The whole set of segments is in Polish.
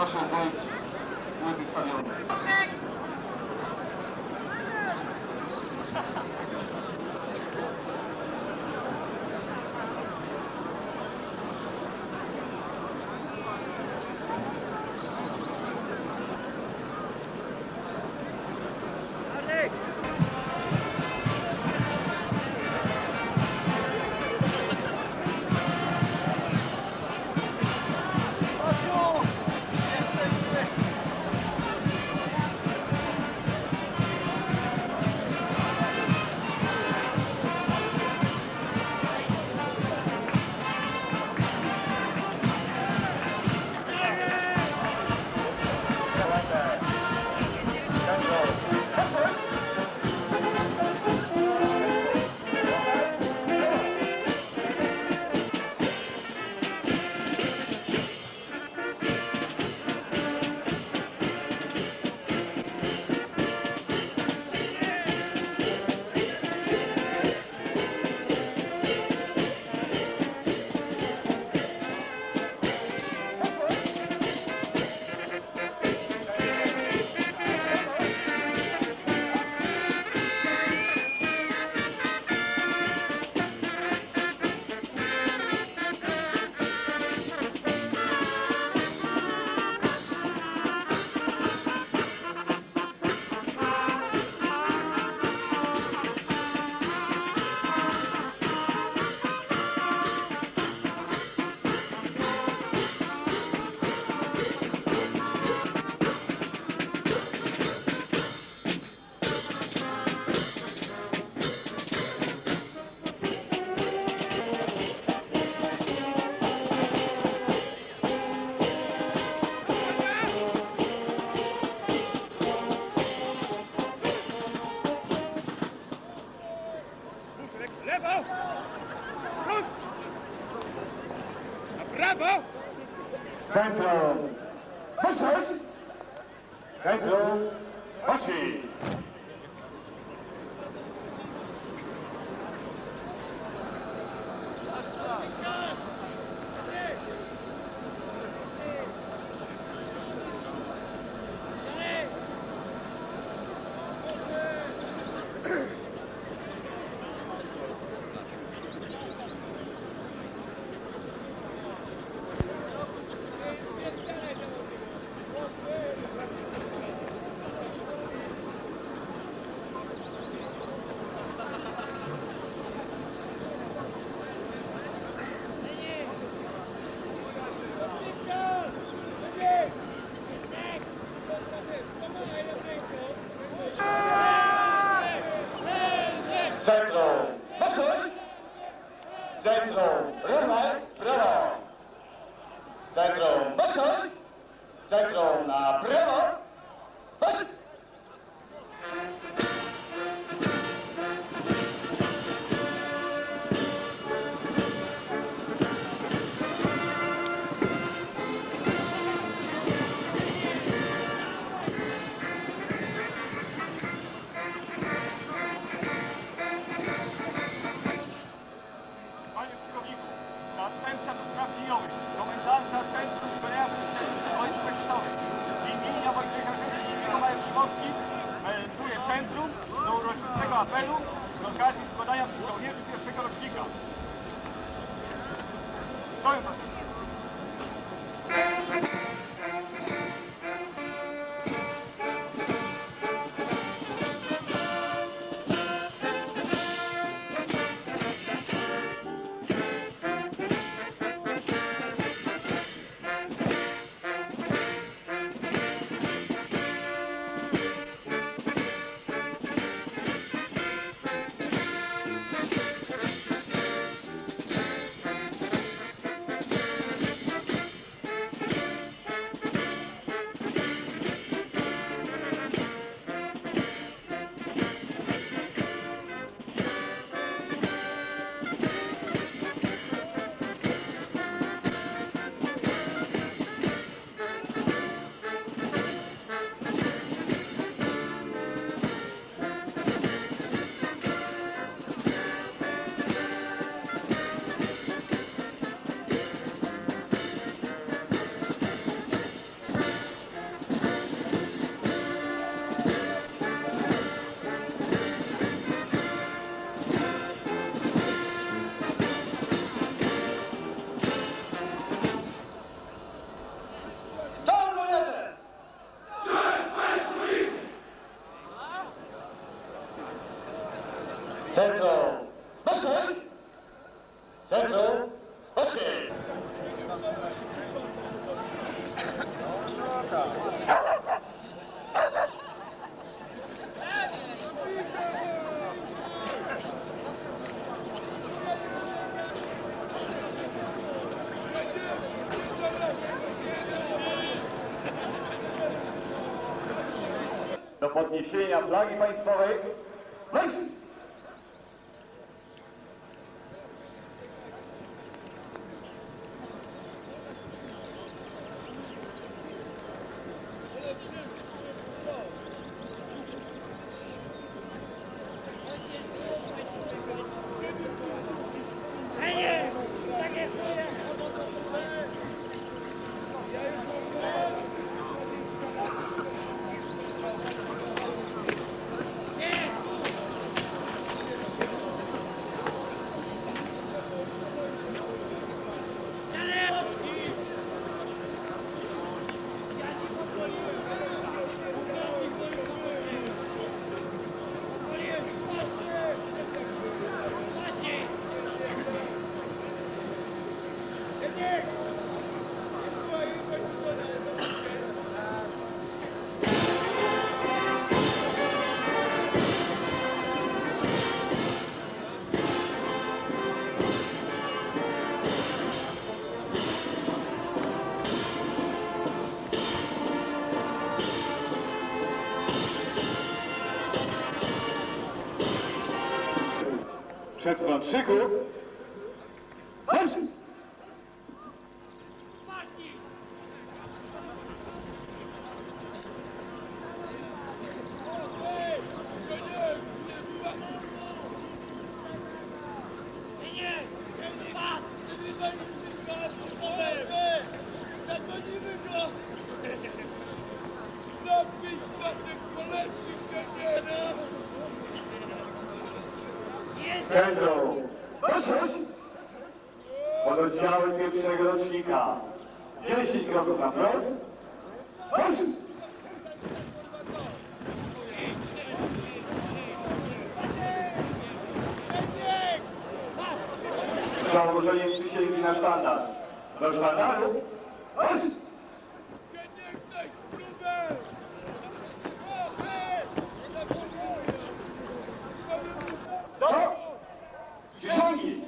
Proszę wyjść z płyty stadionu. Lewo! Przód! Na prawo! Centrum! Wyszesz! Centrum! Poszli! Centrum! Wyszesz! Centrum! Rynek w prawo! Centrum! Wyszesz! Centrum na prawo! Wyszesz! Następca do spraw liniowych, komendanta Centrum Szkolenia Wojsk Państwowych imienia Wojciecha Szymowski melduje centrum do uroczystego apelu z okazji składania przez żołnierzy pierwszego rocznika. Stoją pan. Centrum, poszedł! Centrum, poszedł! Do podniesienia flagi państwowej. Marsz! Przed front szyku. Marsz! Centrum, poszedł! Pododdziały pierwszego rocznika. 10 kroków na wprost. Poszedł! Założenie przysięgi na sztandar. Do sztandaru. Poszedł! Do przysięgi!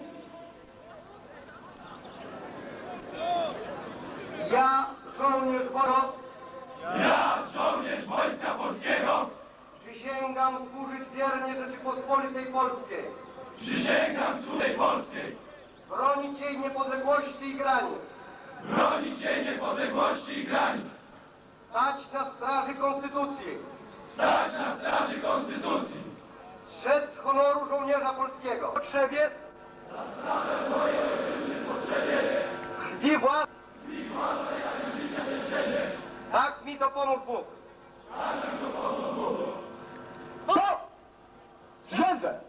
Ja, żołnierz Borot. Ja, żołnierz Wojska Polskiego, Przysięgam służyć wiernie Rzeczypospolitej Polskiej, przysięgam służbie polskiej, bronić jej niepodległości i granic, bronić jej niepodległości i granic, stać na straży Konstytucji, stać na straży Konstytucji, strzec honoru żołnierza polskiego, potrzebie, krwi własnej, tak mi dopomógł Bóg. Do przysiędze!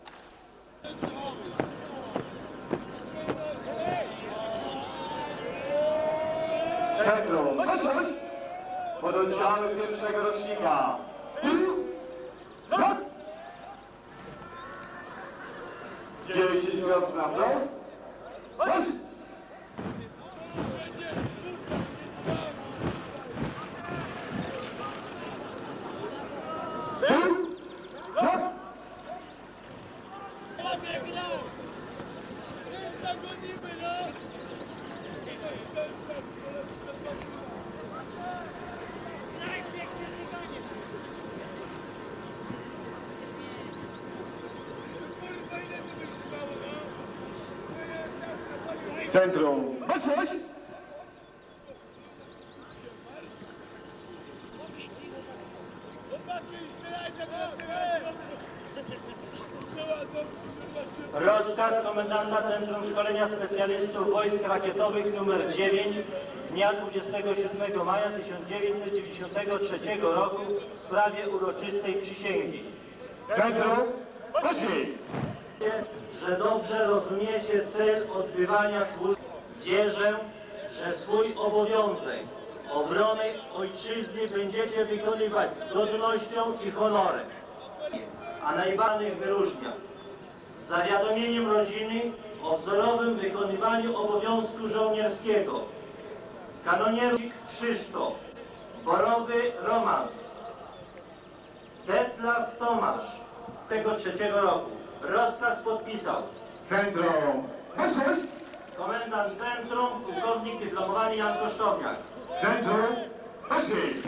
Centrum, poszedł! Pododdziały pierwszego rocznika. Raz! 10 kroków na wprost. Raz! Raz! Centrum, poszedł! Rozkaz komendanta Centrum Szkolenia Specjalistów Wojsk Rakietowych nr 9 dnia 27 maja 1993 roku w sprawie uroczystej przysięgi. Centrum, poszedł! Że dobrze rozumiecie cel odbywania służby. Wierzę, że swój obowiązek obrony ojczyzny będziecie wykonywać z godnością i honorem, a najbardziej wyróżnia zawiadomieniem rodziny o wzorowym wykonywaniu obowiązku żołnierskiego kanonierów Krzysztof, Borowy Roman, Detlaw Tomasz tego 3 roku. Rozkaz podpisał Centrum. Marsz! komendant centrum, pułkownik dyplomowany Jan Kosztowniak. Centrum. Marsz!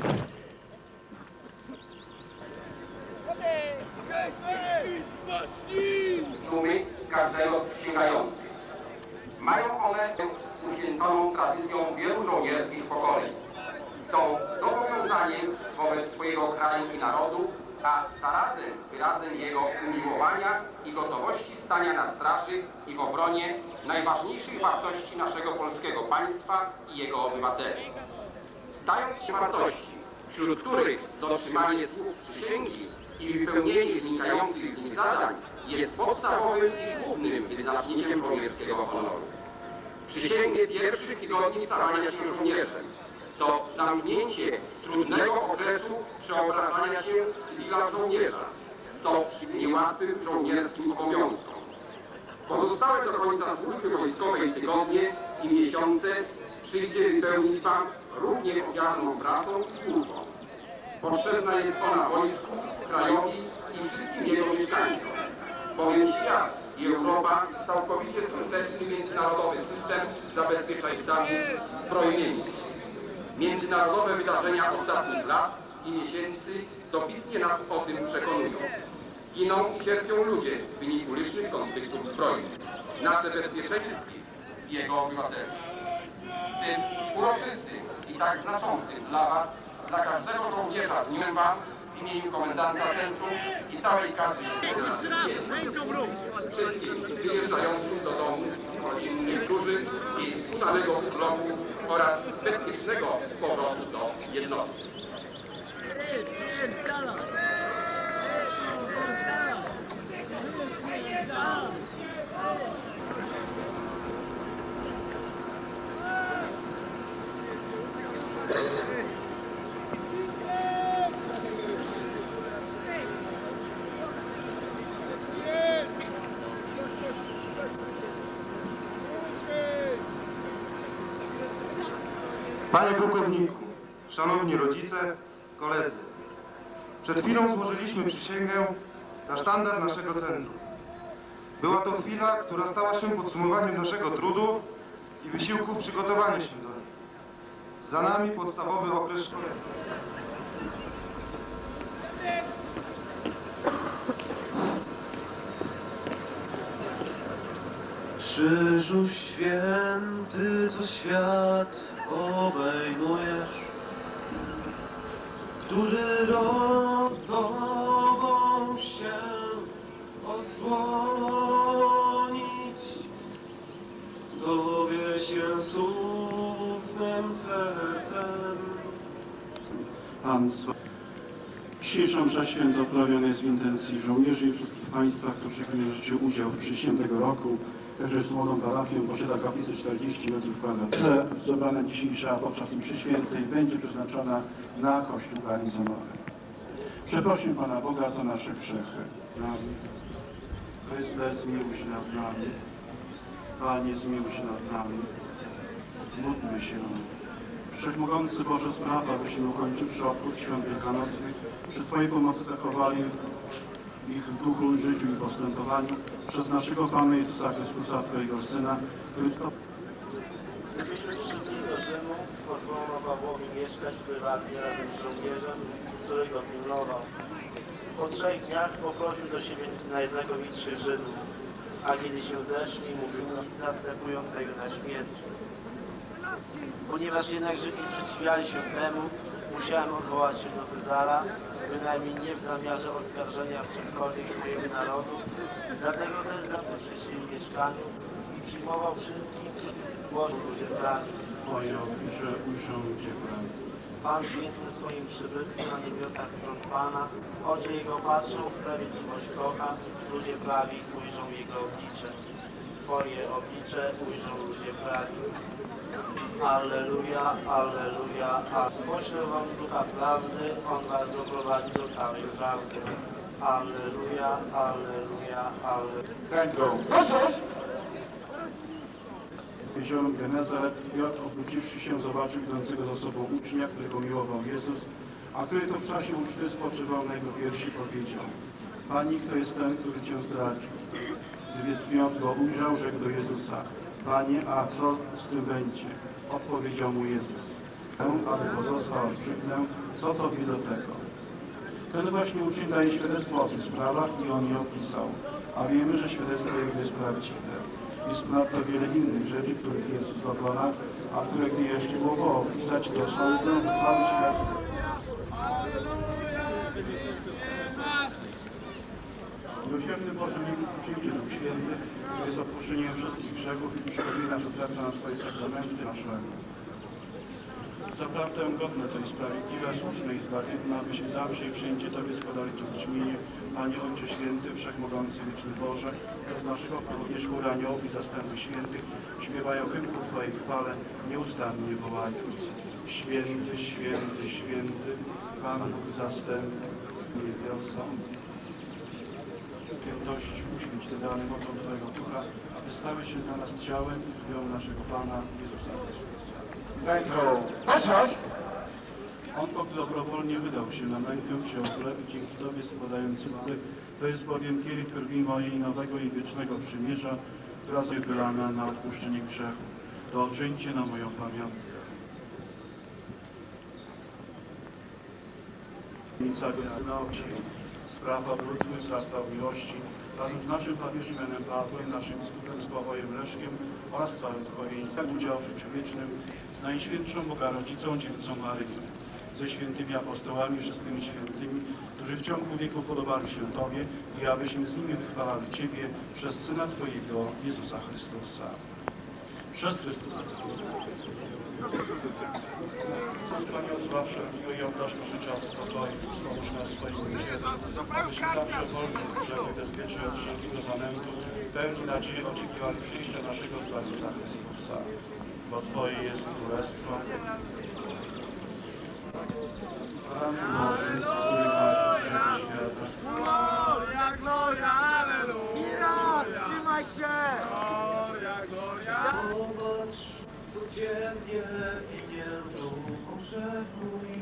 Dumy każdego przysięgającego. Mają one uświęconą tradycją wielu żołnierskich pokoleń. Są zobowiązaniem wobec swojego kraju i narodu, a zarazem wyrazem jego umiłowania i gotowości stania na straży i w obronie najważniejszych wartości naszego polskiego państwa i jego obywateli. Stając się wartości, wśród których dotrzymanie słów przysięgi i wypełnienie wynikających z nich zadań jest podstawowym i głównym wyznacznikiem żołnierskiego honoru. Przysięgę pierwszych tygodni stawania się żołnierzem to zamknięcie trudnego okresu przeobrażania się z cywila w żołnierza. To niełatwym żołnierskim obowiązkom. Pozostałe do końca służby wojskowej tygodnie i miesiące przyjdzie wypełnić Wam równie ofiarną pracą i służbą. Potrzebna jest ona wojsku, krajowi i wszystkim jego mieszkańcom, bowiem świat i Europa całkowicie skuteczny międzynarodowy system zabezpiecza ich dawnych zbrojeniami. Międzynarodowe wydarzenia ostatnich lat i miesięcy dobitnie nas o tym przekonują. Giną i cierpią ludzie w wyniku licznych konfliktów zbrojnych. Nasze bezpieczeństwo i jego obywateli. Tym uroczystym i tak znaczącym dla Was, dla każdego żołnierza dniem Wam w imieniu komendanta centrum i całej kadry wszystkim wyjeżdżającym do domu rodzin niektórzy i udanego urlopu oraz bezpiecznego powrotu do jednostki. Panie pułkowniku, szanowni rodzice, koledzy, przed chwilą złożyliśmy przysięgę na sztandar naszego centrum. Była to chwila, która stała się podsumowaniem naszego trudu i wysiłku przygotowania się do niej. Za nami podstawowy okres szkolenia. Krzyżu święty, co świat obejmujesz, który rok Tobą się odsłonić, dowie się smutnym sercem. Pan Dzisiejsza msza święta odprawiona jest w intencji żołnierzy i wszystkich Państwa, którzy bierzecie udział w przysięgę tego roku. Także młodą parafię posiada kaplicę 40 m2. Zebrana dzisiejsza podczas mszy świętej będzie przeznaczona na kościół garnizonowy. Przeprosimy Pana Boga za nasze grzechy. Chryste, zmiłuj się nad nami. Panie, zmiłuj się nad nami. Módlmy się. Wszechmogący Boże, sprawa, byśmy ukończywszy obchód świąt wielkanocnych, przy Twojej pomocy zachowali ich w duchu, życiu i postępowaniu przez naszego Pana Jezusa Chrystusa, Twojego Syna, który to... Gdybyśmy przyszli do Rzymu, pozwolono Pawłowi mieszkać prywatnie razem z żołnierzem, który go pilnował. Po 3 dniach poprosił do siebie najznakomitszych Żydów, a kiedy się zeszli, mówił następującego na śmierć. Ponieważ jednak Żydzi sprzeciwiali się temu, musiałem odwołać się do Cezara, bynajmniej nie w zamiarze oskarżenia czymkolwiek swojego narodu, dlatego też zaprosił się w mieszkaniu i przyjmował wszystkich, którzy złożył ludzie brani. Moje oblicze ujrzą Cię, Pan. Pan świętym swoim przybytkiem na niebiosach wśród Pana, oczy Jego patrzą, sprawiedliwość kocha, ludzie prawi ujrzą Jego oblicze. Twoje oblicze ujrzą ludzie prawi. Alleluja, alleluja, a poślę wam ducha prawdy, on was doprowadzi do całej prawdy. Alleluja, alleluja, alleluja. Centrum. Proszę! Jeziorem Genezaret Piotr, obróciwszy się, zobaczył idącego za sobą ucznia, którego miłował Jezus, a który to w czasie uczty spoczywał na jego piersi, powiedział: Pani, kto jest ten, który Cię zdradził? Gdy więc Piotr go ujrzał, rzekł do Jezusa: Panie, a co z tym będzie? Odpowiedział mu Jezus: aby pozostał, krzyknę, co Tobie do tego? Ten właśnie uczeń daje świadectwo o tych sprawach i on je opisał, a wiemy, że świadectwo jego jest prawdziwe. Jest ponadto wiele innych rzeczy, których Jezus dokona, a które gdy jeszcze było opisać, to sądzę, że cały świat. Miłosierny Boże, niech przyjdzie Duch Święty, który jest odpuszczeniem wszystkich grzechów i przychodzi nas od serca na swoje sakramenty naszego. Zaprawdę godne to i sprawiedliwe, słuszne i zbawienne, abyśmy zawsze i wszędzie Tobie składali dziękczynienie, Panie Ojcze Święty, Wszechmogący, Wieczny Boże, z naszego również chór aniołów i zastępów świętych śpiewają hymn ku Twojej chwale, nieustannie wołając: Święty, święty, święty, Pan Bóg zastępów niebiosą. Świętości uświęć Te dane mocą Twojego Ducha, aby stały się dla nas ciałem i krwią naszego Pana Jezusa Chrystusa. Centrum. Proszę! On to dobrowolnie wydał się na mękę ciągle i dzięki Tobie składając cudze, to jest bowiem kielich krwi mojej nowego i wiecznego przymierza, która jest wylana na odpuszczenie grzechu. To czyńcie na moją pamiątkę. Całego Syna Ojciec, sprawa brudny wzrastał miłości, razem z naszym papieżem Janem Pawłem, naszym biskupem Sławojem Leszkiem oraz całym Twoim udział w życiu wiecznym z Najświętszą Boga Rodzicą, Dziewicą Maryją, ze świętymi apostołami, wszystkimi świętymi, którzy w ciągu wieku podobali się Tobie i abyśmy z nimi wychwalali Ciebie przez Syna Twojego, Jezusa Chrystusa. Przez Chrystusa. Panie, odzwaw wszelkiego i obdarz życia w spokoju, wspomóż nas swoim miłosierdziem, abyśmy zawsze wolni od grzechu bezpiecznie od wszelkiego zamętu, pełni nadziei oczekiwali przyjścia naszego Zbawiciela Chrystusa. Bo Twoje jest królestwo. Panie Boże, który masz świata. Gloria, gloria, aleluja! Trzymaj się! Gloria, gloria! Popatrz codziennie imieniu grzechu i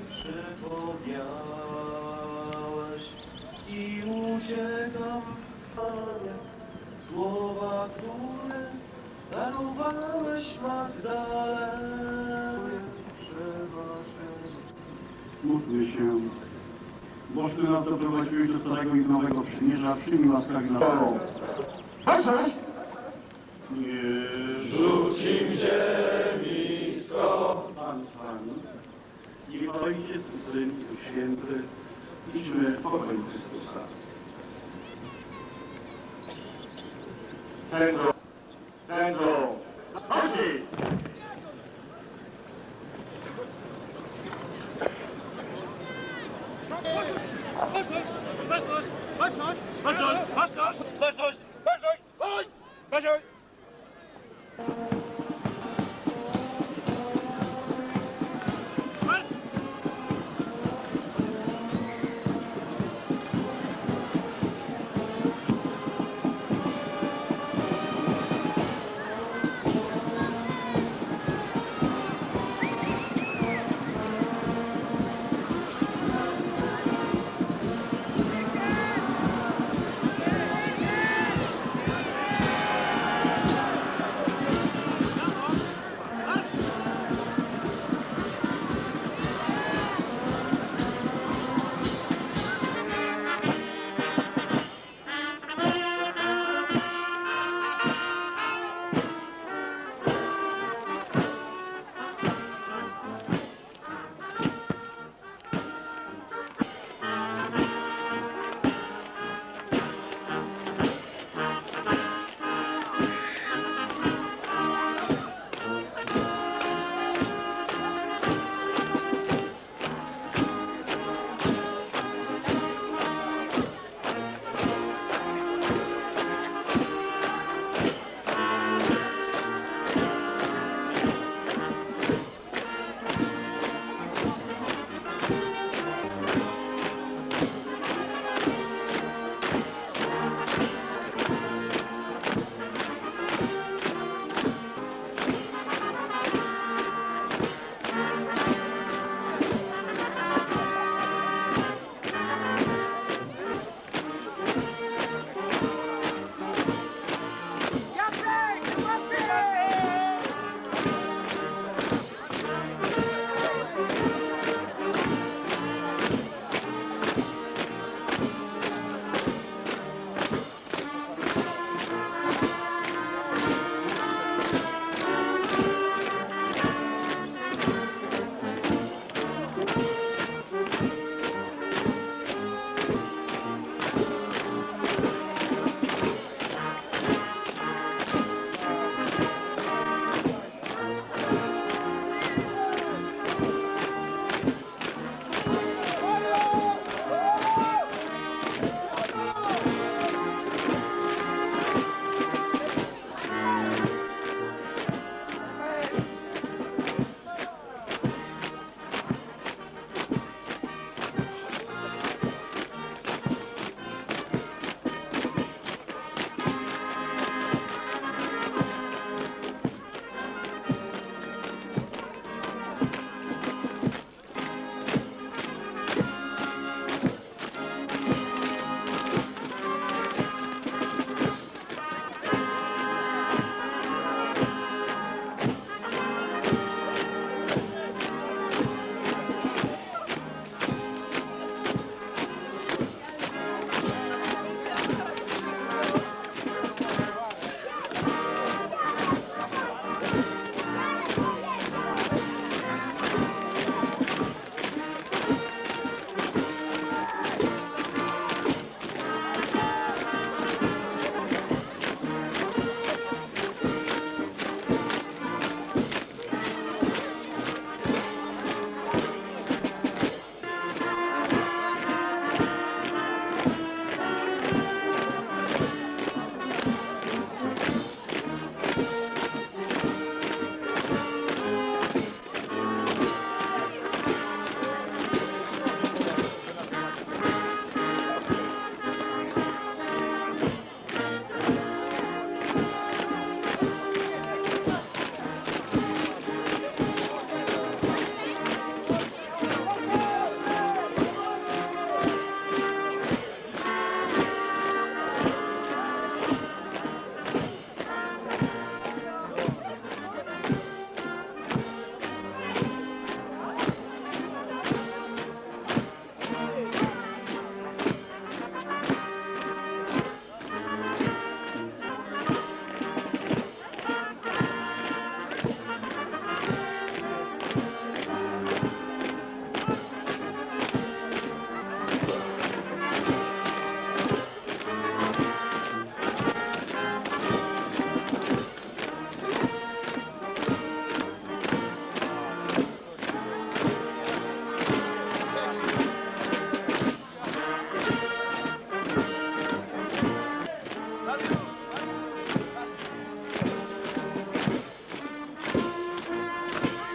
przypomniałeś i uciekam, Panie, słowa, które darowałeś Magdalenie. Módlmy się. Boż, Ty nas doprowadziłeś do starego i nowego przymierza, przyjmij łaskawie na Proszę! Nie Rzuci w ziemi skok. Pan z Wami. Niech Ojciec, Syn i Duch Święty, idźmy w pokoju Chrystusa. Centrum. Centrum. Chodzi!